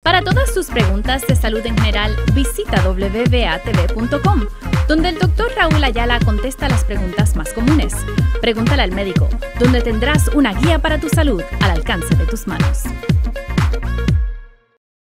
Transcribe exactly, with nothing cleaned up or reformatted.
Para todas sus preguntas de salud en general, visita w b a t v punto com, donde el doctor Raúl Ayala contesta las preguntas más comunes. Pregúntale al médico, donde tendrás una guía para tu salud al alcance de tus manos.